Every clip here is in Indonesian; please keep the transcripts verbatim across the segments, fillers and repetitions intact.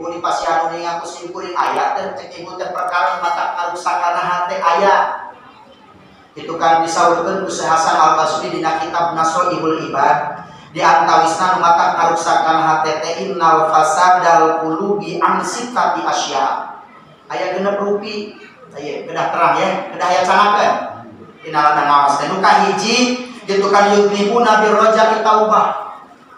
Di pasihan ini aku simpurin ayat dan cek ibu teh perkara mata karusakan hati ayat itu kan disaurkeun ku Hasan Al-Basri dina kitab Nasrul Ibad di antawisna mata karusakan hati teh innal fasadal qulubi an sifati asya aya genep rupi aya kedah terang ya kedah aya canakeun dina lana ngawas teh nu kahiji gitu kan yudribuna birrajai taubah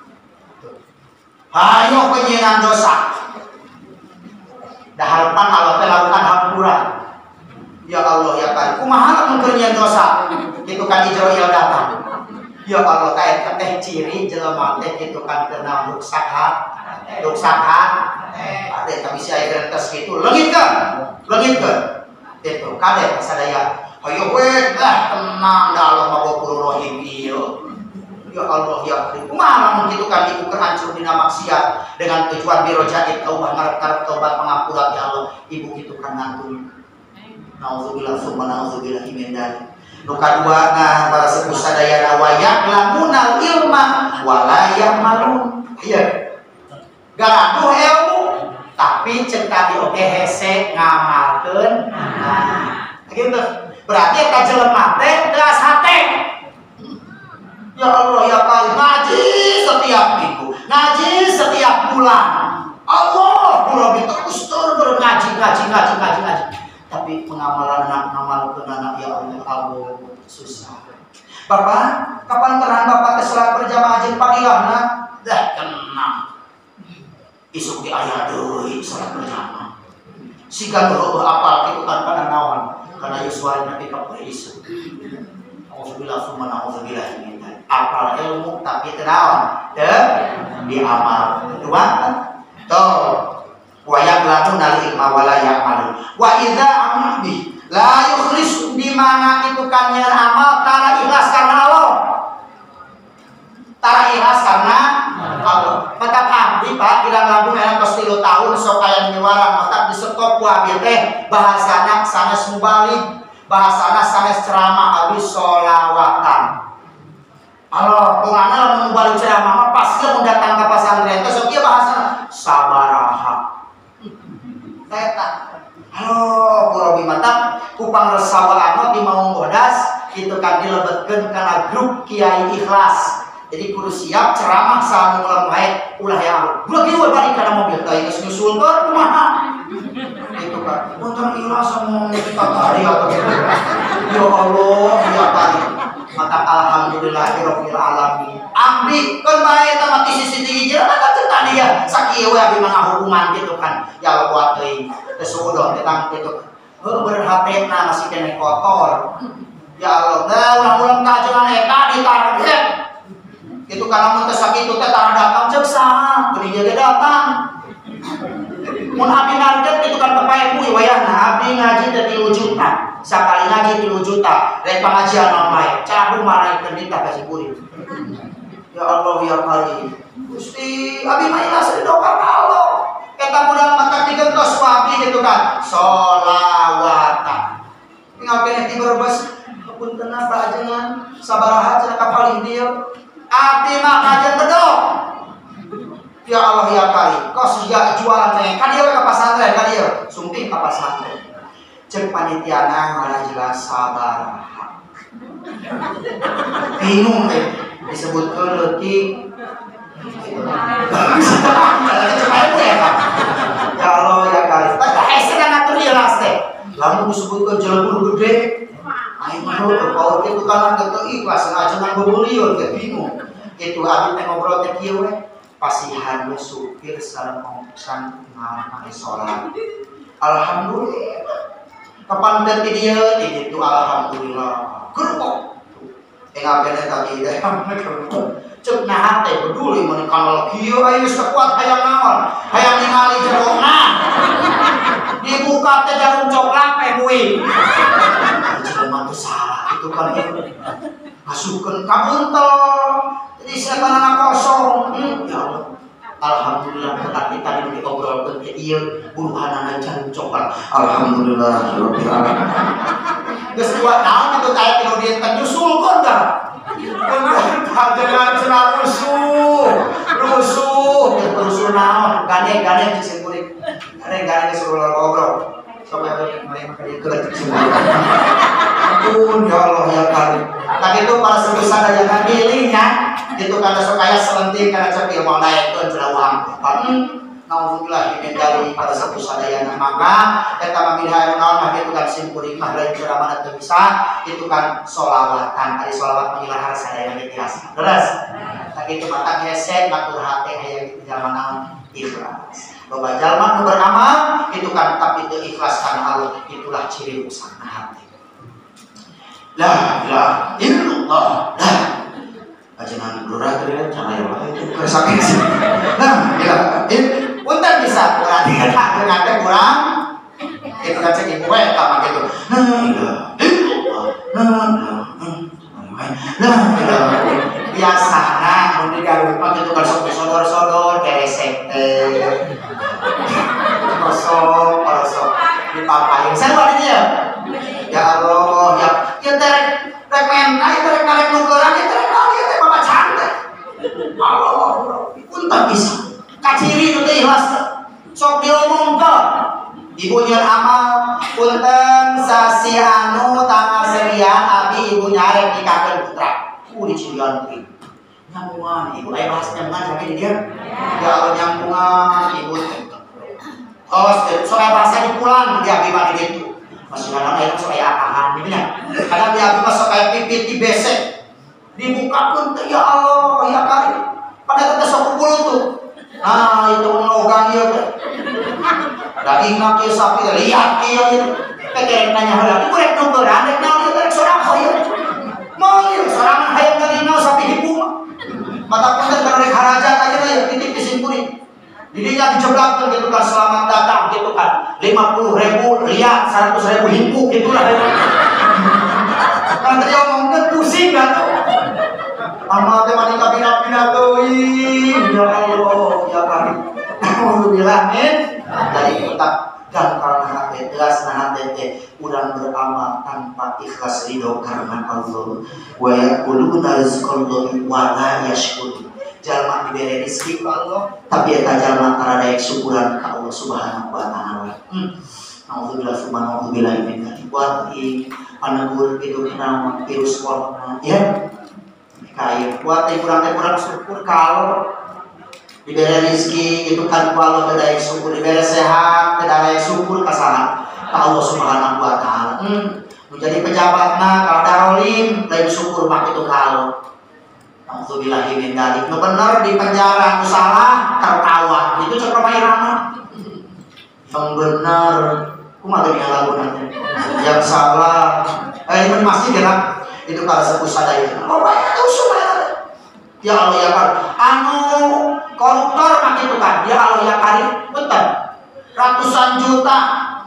hayo penyinan dosa daharpan Allah teh lakukan hampura ya Allah ya kan kumaha mengkernya dosa gitu kan Ijroil datang ya Allah kayak teh ciri jelema teh gitu kan kenal ruksakat ruksakat ade ka bisa aya gentes gitu leungitkeun leungitkeun itu kade sadaya hayo we dah tenang da Allah Maghfurur Rahim ieu ya Allah ya Karim kumaha mun kitu kan ibu hancur dina maksiat dengan tujuan birojait taubah ngarep-ngarep taubat pengampunan ya Allah ibu kitu kan ngantun naudzubillah summa naudzubillah min dzalik nu kadua nah para sepuh sadayana wa ya'lamunal ilma wa la ya'malun ieu garaduh ilmu tapi cek tadi oge hese ngamalkeun nah gitu berarti eta jelema teh geus hate. Ya Allah ya Karim ngaji setiap minggu, ngaji setiap bulan. Allah Rabbi terus terus ngaji ngaji ngaji ngaji ngaji. Tapi pengamalan anak ngamalkeun anak ya Allah Allah susah. Bapak, kapan terang Bapak teh salat berjamaah jeung pagilahna? Dah tenang. Isuk di aya deui salat berjamaah. Siga teu apal kitu kan kana naon? Kana yuswarina ti ka isu. Auzubillah summa nauzubillah min dzalik. Apal ilmu tapi tenawan teu diamal. Kedua tuh wa yaqlanuna ilma wa la ya'malu. Wa idza ambi la yukhlis di mana itu kan yang amal tara ikhlas karena Allah. Tara ikhlas karena Allah. Mata abdi Pak kirang lambung enak tos tilu tahun sok aya niwaran mata disekop ku abdi teh bahasana sanes mubalik. Bahasana sanes ceramah abis sholawatan. Allah pengana lamun balik ceramah mah pasti mun datang ka pasantren teh sok ieu bahasana sabaraha. Eta. Halo Robi mata kupang resawaano di Maung Bodas kitu kan dilebetkeun kana grup Kiai Ikhlas. Jadi kudu siap ceramah saha mulai bae ulah ya. Ulah kieu balik kana mobil teh geus nyusulkeun kumaha. Itu kan untuk ikhlas ngomong kita tadi atau gitu ya Allah ya Karim maka alhamdulillahirabbil alamin abdi kan bae eta mah ti sisi tinggi jeung maka teu dia sakieu we abdi mah hukuman gitu kan ya Allah buat teuing teu suudon tentang kitu heuh berhatena masih kene kotor ya Allah da ulang-ulang kajengan eta ditarget kitu kana mun teu sakitu teh tara datang ceuk saha geuning ge datang. Mun abdi narget itu kan kepae kuy wayahna abdi ngaji teh tilu juta. Sakali ngaji tilu juta, rek pengajian mah bae. Cahu maraikeun ditah ka si kuring. Ya Allah ya Karim. Gusti abdi mah ikhlas doa ka Allah. Eta modal mata digentos ku abdi gitu kan. Sholawatan. Tinggal keneh ti berbes hapunten apa ajengan sabaraha cenah ka paling dieu. Abdi mah kajen bedog. Ya Allah ya Karim, kau siga jualan teh, kan dia ke pasantren, kan dia sumping ke pasantren. Cek panitiana malah jelas sabar. Bingung teh, disebutkan leutik. Ya Allah ya Karim, tak hese kan atur jelas teh. Lamun disebutkan jelebur gede, aing mah berpaut itu kan teu ikhlas ngajengan beulieur teh bingung. Itu abdi teh ngobrol teh kieu we. Pasihan we supir sareng ongsan ngamal salat. Alhamdulillah. Kapan teh ti dieu ti ditu alhamdulillah. Kerupok. Engap kene tadi teh cek naha teh peduli mun kalau kieu aya geus kuat hayang naon? Hayang ningali jerona. Dibuka teh jarum coklat teh kuy. Jelema teh salah itu kan masukkeun ka buntel. Jadi sekarang kosong, hmm, ya Allah. Alhamdulillah tetapi tadi diobrolkeun ke ieu buruhanana jarum coklat. Alhamdulillah rabbil alamin. Geus dua naon itu kayak tinu dieu teh nyusulkeun da. Jangan cenah rusuh. Rusuh, rusuh naon? Gane-gane disebut ada yang gak suruh ngobrol. Coba mereka kerja kerja semua. Ampun ya Allah ya Karim. Tapi itu para sebesar aja kan pilihnya. Itu karena supaya selenting karena cepi mau naik ke jerawang. Alhamdulillah ini dari pada satu sadayana maka kita memilih naon itu kan simpuri mah lain ceramah atau bisa itu kan solawatan tadi solawat mengilah sadayana ikhlas terus tapi itu mata hesen matur hati hayang di zaman ikhlas loba jalma nu beramal itu kan tapi itu ikhlas karena Allah itulah ciri usaha hati la ilaha illallah la ajaran lurah tadi cahaya wae itu kesakin nah ya punten bisa kurang dikata dengan kurang itu kan cek ibu ya sama gitu biasa nah mungkin kalau itu kan sok sodor-sodor kayak sekte kosong kosong dipapain saya buat ini ya ya Allah ya ya terek terek mentai terek terek nukeran ya terek lagi ya terek bapak cantik Allah punten bisa kaciri itu ikhlas sok diomongkan ibunya amal punten sasi anu tanah serian abi ibu nyarek nikahkan putra uh dicirian kuih nyambungan ibu ayo bahas nyambungan sakit dia ya Allah nyambungan ibu oh sok ayo bahasa di pulang dia abi mandi gitu masih kadang ayo sok ayo akahan gitu ya kadang dia abi masuk kayak pipit di besek dibuka pun ya Allah ya kali pada kita sok kumpul tuh nah itu nogan dia daging nak sapi lihat dia itu kayak nanya hal itu rek nukeran rek naon rek seorang kaya mau ya seorang hayang ngalina sapi hipu mata punten kana rek haraja aja ya titik disimpuri didinya dijeblakkeun gitu kan selamat datang gitu kan lima puluh ribu lihat seratus ribu hipu gitulah kan tadi omongkeun pusing kan amal teh mani kabina-bina teuing ya Allah ya Karim alhamdulillah min dari tetap dan karena hati tegas nah hati urang beramal tanpa ikhlas ridho karena Allah wa yaquluna rizqallahi wa la yashkur jalma diberi rezeki Allah tapi eta jalma tara daek syukuran ka Allah subhanahu wa taala alhamdulillah subhanahu min buat i panegur itu kena virus corona ya kayak buat kurang kurang syukur kalau diberi rezeki itu kan kalau tidak syukur diberi sehat tidak syukur kesalahan Allah subhanahu wa taala hmm. menjadi pejabatnya kalau darolim lain syukur mak itu kalau alhamdulillah min dzalik nu bener di penjara nu salah tertawa itu cek pemairana yang benar kumaha teh lagunan yang salah eh ini masih gerak itu kalau sebut sadaya oh banyak tuh semua ya Allah ya Karim anu koruptor mak itu kan ya Allah ya Karim betul ratusan juta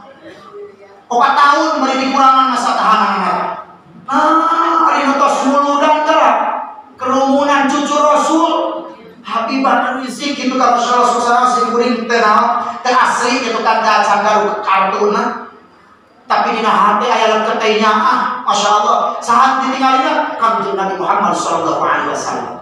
opat tahun beri dikurangan masa tahanan nah hari nutos mulu dan gerak kerumunan cucu Rasul Habibah Rizik itu kan Rasulullah shallallahu alaihi wasallam kuring tenang terasli itu kan dacan garu kartuna tapi dina hati aya letenya ah Masya Allah saat ditinggalina kanjeng Nabi Muhammad sallallahu alaihi wasallam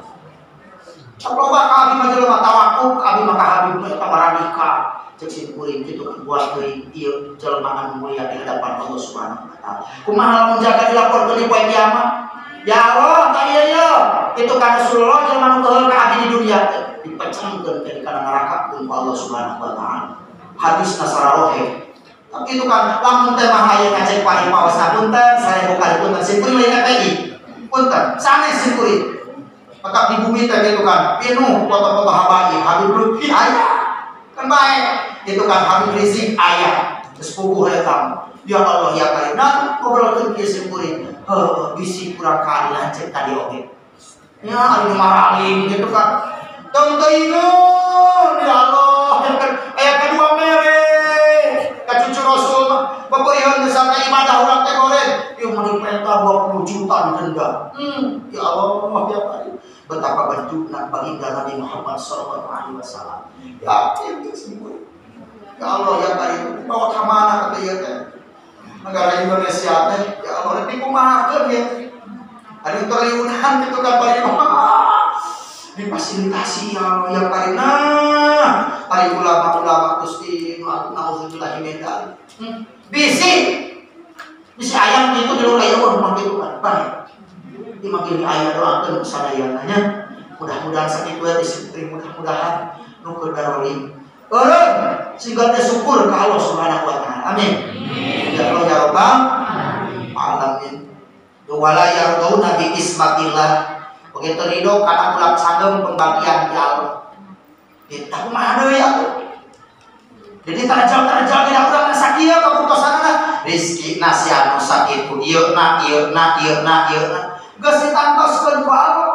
coba ka abi mah jelema tawakuf abi mah ka habib teh tabaradika cek simkuring kitu kan buat deui ieu jelema anu mulia di hadapan Allah Subhanahu wa taala kumaha lamun jaga dilaporkeun di poe kiamat ya Allah ta ieu ye itu kan Rasulullah jelema anu keheul ka abi di dunia teh dipecengkeun ke kana neraka ku Allah Subhanahu wa taala hadis nasararohe tapi itu kan lamun teh mah aya ngajak pari paosna punten saya bukan punten simkuring lain P I punten sanes simkuring tetap di bumi teh gitu kan penuh foto-foto habaib Habib Lutfi ayah kan baik itu kan Habib Rizik ayah sepupu eta ya Allah ya Karim nah ngobrolkeun kieu simkuring heuh bisi kurang kali lancet tadi oge ya ari maraling gitu kan tong teuingeun ya Allah ya kan aya kedua mere ka cucu Rasul pepeureun misalnya ibadah urang teh goreng ieu mah dipenta dua puluh juta denda hmm ya Allah ya Karim betapa bentukna baginda Nabi Muhammad sallallahu alaihi wasallam ya itu semua ya Allah ya Karim bawa ka mana kata ieu teh negara Indonesia teh ya Allah nanti kumahakeun ya ada triliunan gitu kan bari difasilitasi ya Allah ya karena hari ulama-ulama Gusti nauzubillah min dzalik. Bisi bisi ayam itu dulu aya urang gitu kan. Baik. Di makin aya doakeun sadayananya. Mudah-mudahan sakit we disipri mudah-mudahan nu keur daroli. Eureun sehingga teh syukur ka Allah Subhanahu wa taala. Amin. Ya Allah ya Rabbal alamin. Wala yardauna bi ismatillah. Begitu ridho karena ulang sagem pembagian di Allah. Kita kumaha deui atuh. Jadi tarjal-tarjal dina urang sakieu kaputusanna rezeki nasihan sakit ku ieu na ieu na ieu na ieu na geus ditantoskeun ku Allah.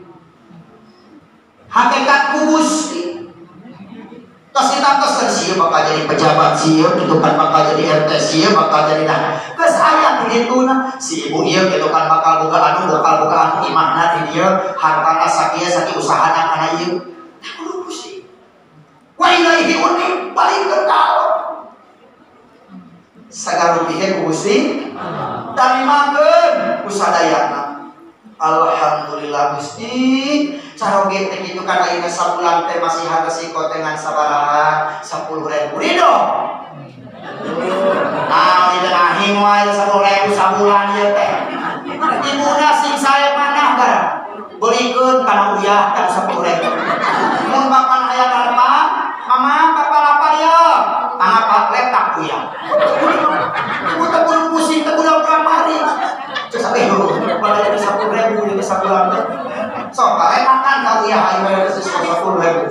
Hakikat ku Gusti. Tos ditantoskeun sieu bakal jadi pejabat sieu, itu kan bakal jadi R T sieu, bakal jadi dah. Geus aya digituna. Si ibu ieu kitu kan bakal boga anu, bakal boga anu imahna di dieu, hartana sakieu sakieu usahana kana ieu. Tah kudu Gusti. Wa ilaihi unib balikeun ka Allah. Sagarupihe ku Gusti tarimakeun ku sadayana. Alhamdulillah Gusti. Caroge teh kitu kan ayeuna sabulan teh masih hareusi kotengan sabaraha sepuluh ribu ridho. Nah, di denahing wae sepuluh ribu sabulan ieu teh. Ibuna sing sae manah barang. Beulikeun kana uyah kan sepuluh ribu. Mun bapak aya karpa, mama bapak lapar ya. Tangap atlet tak uyah. Ibu teh kudu pusing teh kudu pramari. Cek sampe dulu, pada ada sepuluh ribu di sabulan teh. Sok bae makan ka uyah ayeuna geus sepuluh ribu.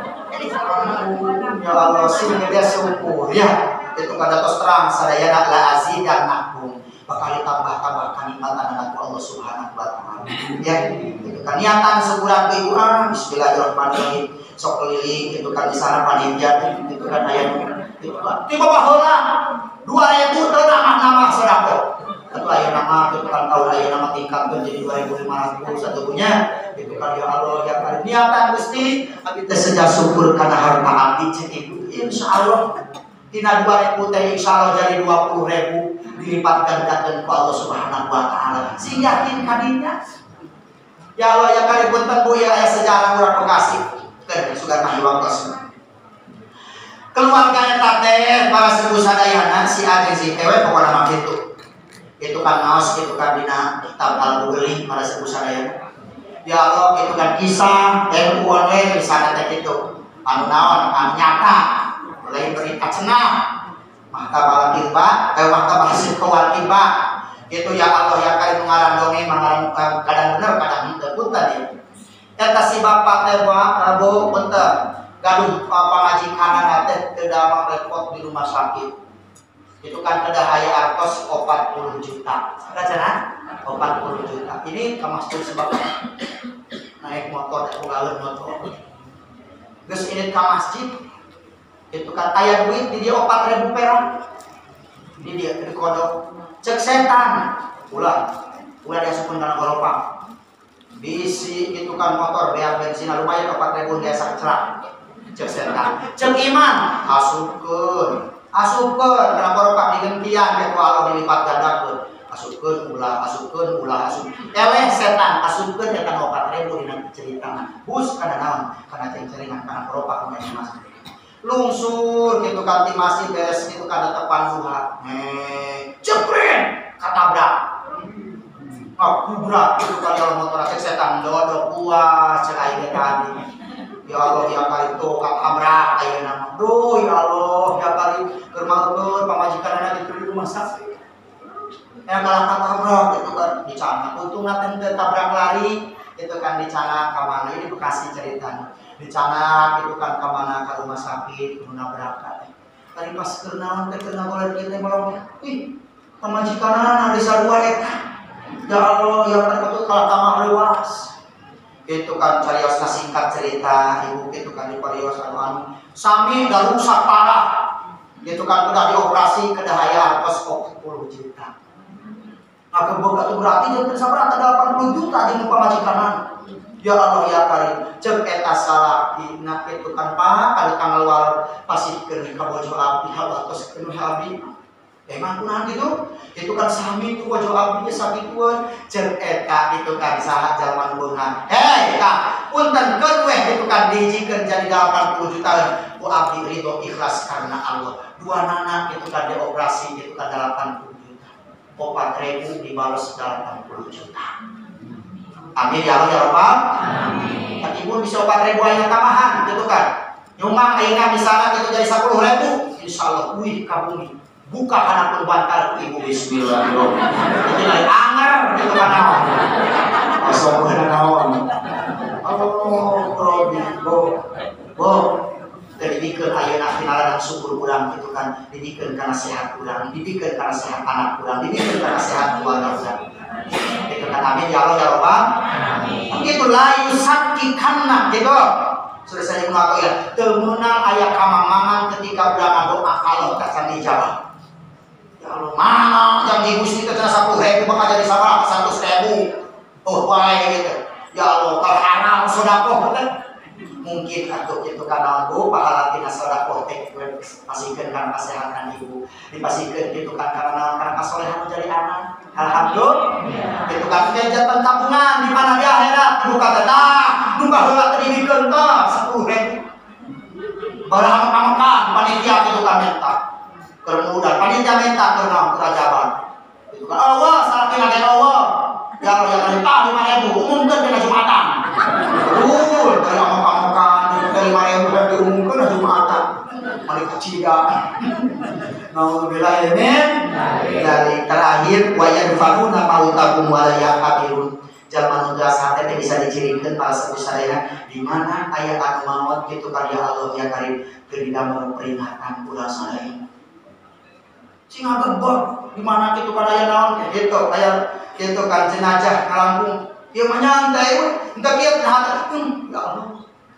Ya Allah sing dia syukur ya. Itu kada tos terang sadayana la azidannakum. Bakal ditambah-tambah nikmatan anak Allah Subhanahu wa taala. Ya, itu kan niatan sebulan ke ibu ah bismillahirrahmanirrahim. Sok keliling itu kan di sana panitia itu kan aya itu kan. Tiba baheula dua ribu teu nama-nama sedekah. Atau aya nama itu kan tahun aya nama tingkatkeun jadi dua ribu lima ratus satunya. Itu kan ya Allah ya kan niatan Gusti abi teh seja syukur kana harta abdi cek ibu. Insyaallah tina dua ribu teh insyaallah jadi dua puluh ribu dilipat gandakeun ku Allah Subhanahu wa taala. Sing yakin kadinya. Ya Allah ya kali punten Bu ya aya sejarah urang Bekasi. Keun sugan mah waktos. Keluarga eta teh para seribu sadayana si A jeung si Ewe pokona mah kitu. Itu kan naos itu kan dina kitab Al-Bukhari para seribu sadayana. Ya Allah itu kan kisah dan uang-uang di sana teh kitu. Anu naon anu nyata. Lain berita cenah. Mahkamah Kimba, eh Mahkamah Sipkawal Kimba. Itu ya Allah ya kali mengarang dongeng mengarang kadang bener kadang henteu punten ya. Eta si bapak teh Bu punten gaduh pangajikanana teh teu damang repot di rumah sakit. Itu kan kada aya artos empat puluh juta. Sadacana empat puluh juta. Ini kamastur sebab naik motor dan ngaleun motor. Geus ini ka masjid itu kan aya duit di dia empat ribu perak. Di dia di kodok. Cek setan. Ulah. Ulah dia supun kana golopang. Bisi itu kan motor beak bensin lumayan empat ribu dia sak celak. Cek setan. Cek iman asupkeun. Asupkeun kana golopang digentian dia ku Allah dilipat gandakeun. Asupkeun ulah asupkeun ulah asup. Eleh setan asupkeun eta empat ribu dina cerita. Bus kana naon? Kana ceng-cengan kana golopang nya Mas. Lungsur gitu kan ti masih beres gitu kan tepan duha. Eh, jepret katabrak. Oh, kubrak gitu kan dalam motor cek setan dodok puas cek aing tadi. Ya Allah ya kali itu katabrak ayeuna mah. Duh ya Allah ya kali keur maeukeun pamajikanana di rumah sakit. Ya kalah katabrak gitu kan dicana. Untungna teh teu tabrak lari itu kan dicana ka mana ini Bekasi ceritanya. Dicana gitu kan ke mana ke rumah sakit ke nabrak tadi pas kenalan teh kena boleh kita malam ih pamajikanana di sarua eta ya Allah ya kan betul kalau tamah leuwas itu kan cariosna singkat cerita ibu itu kan di parios anu anu sami da rusak parah gitu kan udah dioperasi kedahaya hartos sepuluh juta nah keboga itu berarti jadi sabarata delapan puluh juta di pamajikanana. Ya Allah ya Karim, cek eta salah dina kitu kan pa kali tanggal luar pasihkeun ka bojo abdi hawa tos keun abdi. Emang kunaon gitu? Itu kan sami itu wajo abdi sakituan jeung eta itu kan saha jalma beunghar. Hei, Kak, punten keun weh itu kan dijikeun jadi delapan puluh juta ku abdi ridho ikhlas karena Allah. Dua nana itu kan dioperasi itu kan delapan puluh juta. empat ribu dibalas delapan puluh juta. Amin ya Allah ya Rabbal. Amin. Kan ibu bisa empat ribu ayeuna tamahan gitu kan. Nyumbang ayeuna misalnya itu jadi sepuluh ribu, insyaallah wih kabumi. Buka anak pembantar ku ibu bismillahirrahmanirrahim. Itu lain anger gitu kan naon. Masuk ke naon. Oh, Robi, bo. Bo. Didikeun ayeuna tinaladan syukur urang gitu kan. Didikeun kana sehat urang, didikeun kana sehat anak urang, didikeun kana sehat keluarga urang. Itu kan amin ya Allah ya Rabbal. Amin. Begitu la yusakkikanna gitu. Sudah saya mengaku ya, temenang ayat kamamangan ketika udah doa kalau tak sandi jawab. Ya Allah, mana yang ibu sini ternyata sepuluh ribu bakal jadi sama seratus ribu. Oh baik gitu. Ya Allah, kalau haram sodakoh kan mungkin atau itu karena bu pahala tina sodakoh teh pasikeun karena kesehatan ibu, dipasikeun itu kan karena karena kesolehan menjadi anak. Alhamdulillah. Itu kan kegiatan tabungan di mana di akhirat buka tetah, buka heula terdidikeun teh sepuluh ribu. Barang makan panitia itu kan minta. Kemudian panitia minta ke naon kerajaban. Itu kan Allah saking ada Allah. Ya Allah yang minta lima ribu umumkeun dina Jumatan. Uh, dari makan dari lima ribu dan diumumkeun dina Jumatan. Mari kacida. Nauzubillah amin. Dari terakhir wa yadfanuna mautakum wa la yaqdirun. Jalma nu sate teh bisa dicirikeun para sepuh sadaya di mana aya anu maot kitu karya Allah ya karim teu didamel peringatan ulah sadaya. Sing agebeg di mana kitu kan aya naon kitu aya kitu kan jenazah ngalangkung. Ieu mah nyantai we, engke kieu hata ya Allah.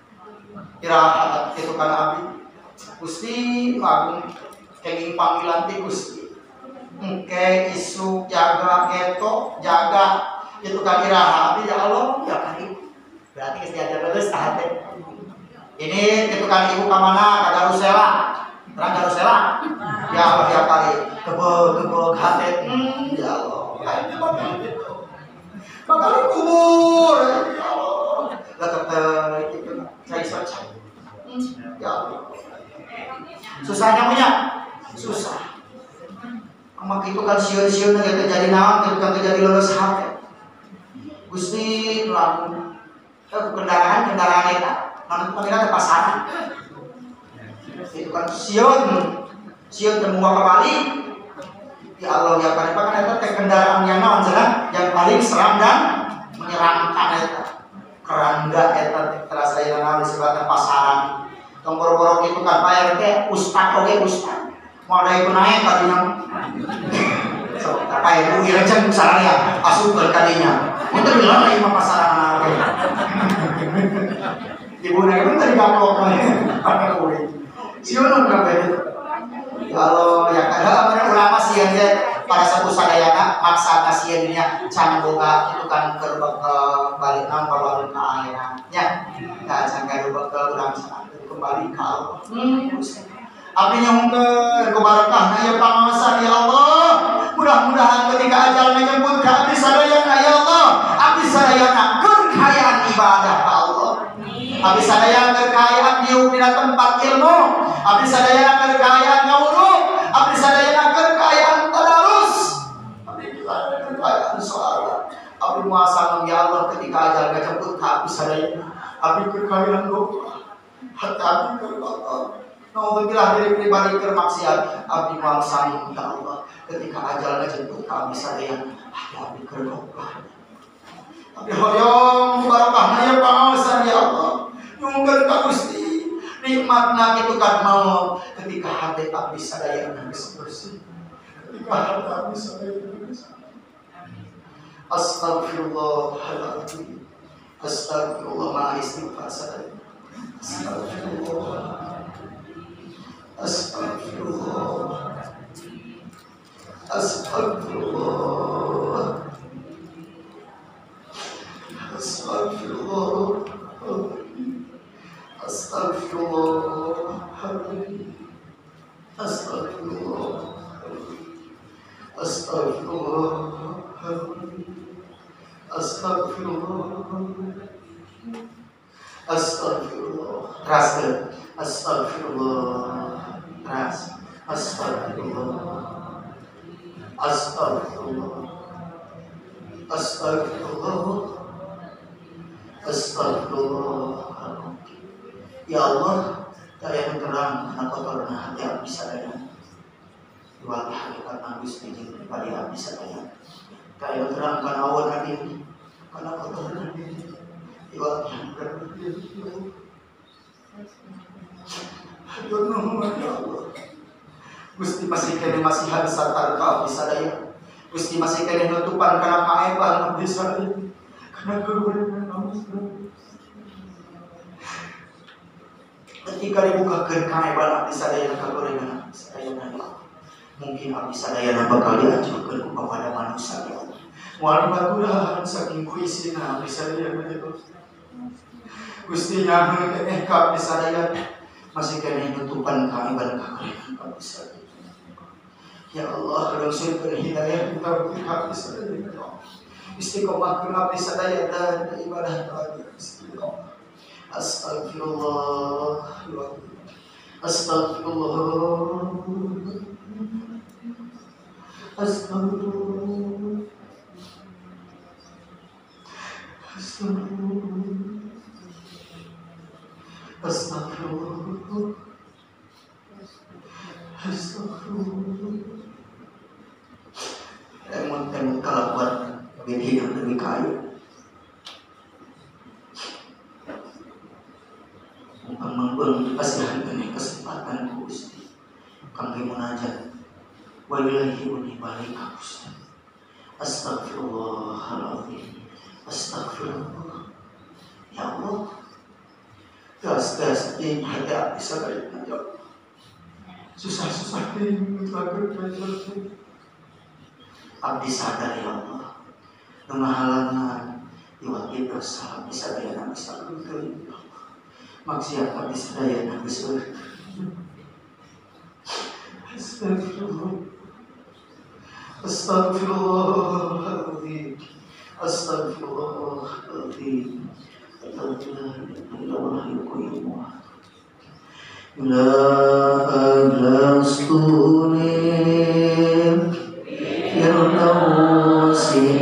Irahat kitu kan abdi. Gusti agung kenging panggilan ti Gusti. Engke isu jaga geto, jaga itu kan iraha abdi ya Allah ya karim. Berarti geus diajar terus tah teh. Ini itu kan ibu ka mana ka Garusela. Terang Garusela. Ya Allah ya karim. Gebeg-gebeg hate. Hmm, ya Allah. Bakal kubur. Ya Allah. Lah teh itu saya saja. Ya Allah. Susahnya punya susah. Amak itu kan siun-siun gitu jadi naon gitu kan jadi lulus hati. Gusti lalu kendaraan kendaraan eta namun pengira ke pasaran. Itu kan siun siun temu kembali. Ya Allah ya kan kan eta teh kendaraan yang naon cenah yang paling seram dan menyeramkan eta. Kerangga eta terasa yang naon disebutna pasaran. Tong-boro-boro itu kan bayar teh ustad oge ustad. Mau naik naik kadinya. So, kayak lu irejeng saraya asup ke kadinya. Itu bilang lagi mah pasaran oge. Ibu naik pun tadi gaplok mah. Pakai kuwi. Sieuneun kabeh. Kalau ya kada amana ulama sieun teh para sepuh sadayana maksa kasieunnya can boga itu kan keur balik nang balik ka akhirat. Ya. Ka can ka boga urang kembali ke Allah. Hmm. Abdi nyongkeun ku barakahna ya pangawasan ya Allah. Mudah-mudahan ketika ajal menjemput ka abdi sadayana ya Allah, abdi sadayana keur kayaan ibadah ka Allah. Abdi sadayana keur kayaan dieu dina tempat ilmu, abdi sadayana keur kayaan ngawuruk, abdi sadayana keur kayaan tadarus. Abdi sadayana keur kayaan salat. Abdi muasana ya Allah ketika ajal menjemput ka abdi sadayana, abdi keur kayaan doa. Hati-hati kerkotor. Nauzubillah dari pribadi kermaksiat. Abdi mal sanggup ya Allah. Ketika ajalnya jemput kami sadayana, hati-hati kerkotor. Abdi hoyong barakahna ya pangawasan ya Allah. Nyungkeun ka Gusti. Nikmatna kitu kan mau ketika hati abdi sadayana geus bersih. Ketika hati abdi sadayana geus Astagfirullahaladzim. Astagfirullah ma'a istighfar sadayana. Astagfirullah. Astagfirullah. Astagfirullah. Astagfirullah. Astagfirullah. Astagfirullah. Astagfirullah. Astagfirullah. Astagfirullah. Keras ke? Astagfirullah. Keras. Astagfirullah. Astagfirullah. Astagfirullah. Astagfirullah. Ya Allah, daya terang anak kotor na hati abdi sadaya. Dua hakikat nabis bijing pribadi abdi sadaya. Daya terang kana awan hati kana kotor na. Dua hakikat Aduh Muhammad ya Allah. Gusti masih kene masih hadis satar ka abdi sadaya. Gusti masih kene nutupan kana kaeban abdi sadaya. Kana kegurangan abdi sadaya. Ketika dibukakan kaeban abdi sadayana kagorengan abdi sadayana, mungkin abdi sadayana bakal diajukan kepada manusia ya Allah. Moal baturan saking puisina abdi sadayana itu. Gusti nyaho keneh ka abdi sadayana masih keneh nutupan kaeban kagorengan abdi sadayana. Ya Allah, langsung beri hidayah kita bagi abdi sadayana. Istiqomah abdi sadayana dan ibadah tadi istiqomah. Astagfirullah. Astagfirullah. Astagfirullah. Astagfirullah. Astagfirullah. Astagfirullah. Emang temu kalakuan bagi hidup lebih kaya. Mengembang kasihan kene kesempatan Gusti kangge munajat wa ilahi unibalik Gusti. Astagfirullahaladzim. Astagfirullah. Ya Allah, gas-gas di hati abdi sadayana ya Allah. Susah-susah ini lagu-lagu abdi sadar ya Allah. Namahalangan diwakil dosa abdi sadayana bisa kuntun ya Allah. Maksiat abdi sadayana besar. Astagfirullah. Astagfirullahaladzim. Astagfirullahaladzim. La adrastunim firdausi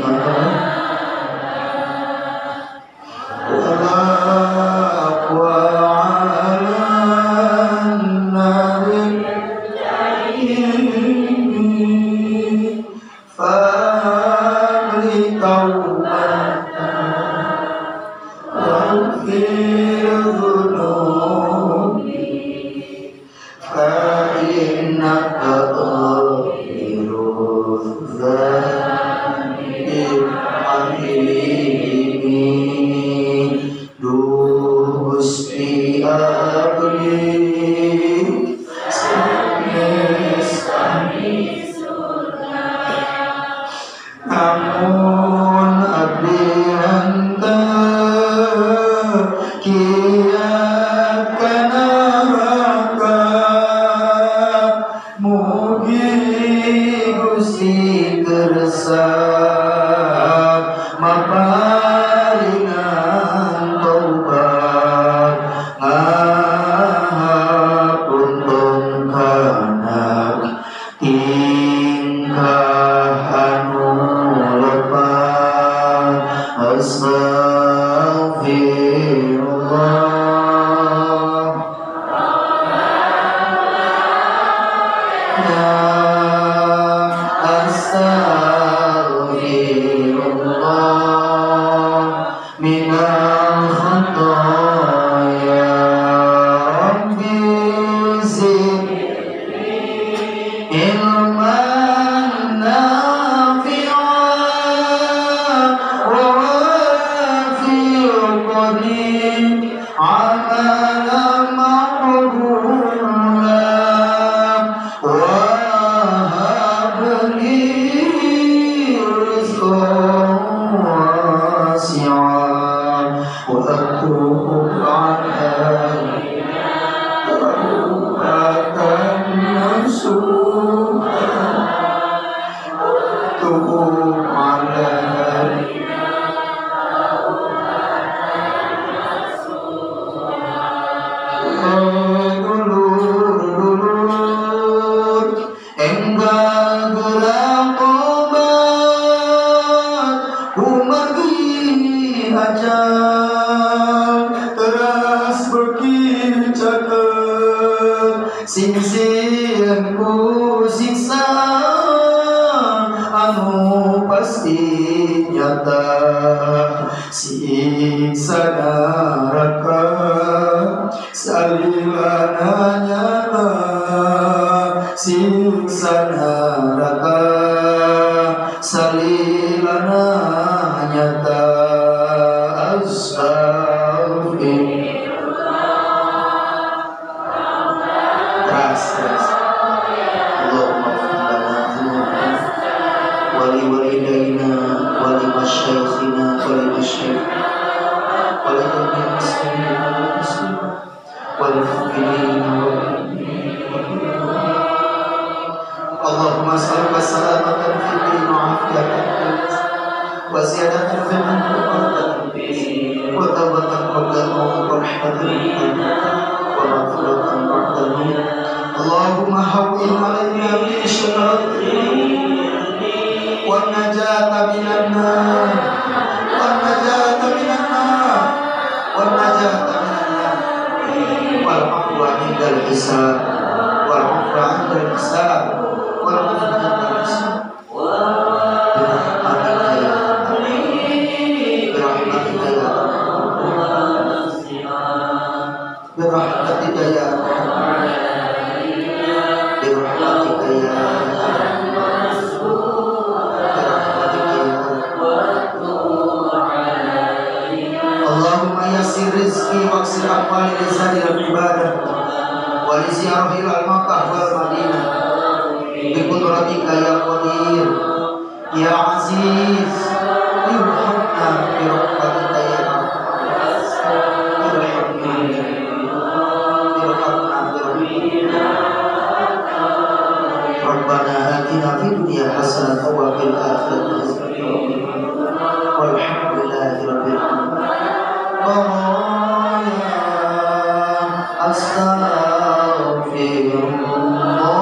Astagfirullah. yen ku siksa anu pasti nyata siksa neraka salilana nyata siksa neraka salilana nyata Allahumma salli wa salamatan fi din wa afiyatan wa ziyadatan fi wa tawbatan qabla wa rahmatan wa maghfiratan ba'da Allahumma hawwin 'alaina bi syarati wa najata minan nar wa najata minan nar wa najata minan nar wal afwa 'indal hisab wal afwa 'indal hisab wal afwa 'indal hisab برحمتك يا برحمتك يا اللهم يسر رزقي واكسر أقوالي لسان العبادة ولزيارة المكة والمدينة بقدرتك يا قدير يا عزيز ارحمنا برحمتك يا ربنا آتنا في الدنيا حسنة وفي الآخرة حسنة والحمد لله رب العالمين أستغفر الله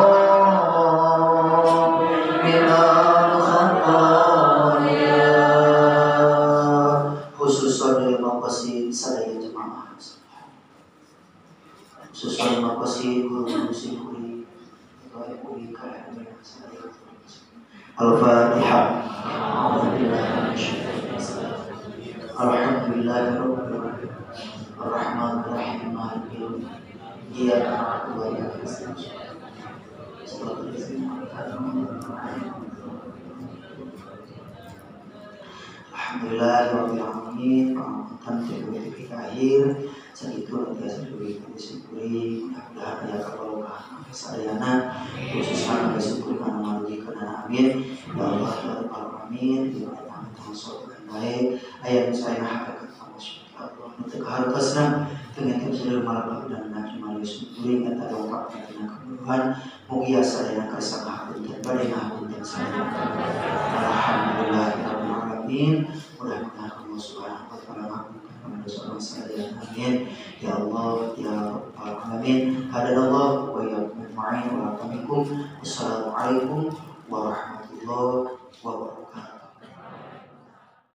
من الخطايا khususan dari makasih sadaya jemaah khususan makasih guru musikuri Al-Fatihah. Alhamdulillahirabbil Ar-Rahmanir-Rahim Maliki yaumiddin. Iyyaka na'budu wa iyyaka nasta'in. Alhamdulillahirabbil alamin. Rahmatan fil akhir. Segitu biasa diberi syukuri mudah-mudahan ya kabarokah sadayana khususnya bersyukur karena malujikan amin ya Allah ya rabbal alamin ya Allah termasuk baik ayat saya hakikat Allah subhanahu untuk hartasna dengan kesulitan malam dan nak malu syukuri kata lengkap dengan kebutuhan mugia sadayana kesabahan dan badai dan saya alhamdulillah ya rabbal alamin mudah-mudahan Allah subhanahu wa taala bersama saya amin ya Allah ya rabbal alamin hadanallah wa iyyakum ajma'in wa assalamualaikum warahmatullahi wabarakatuh.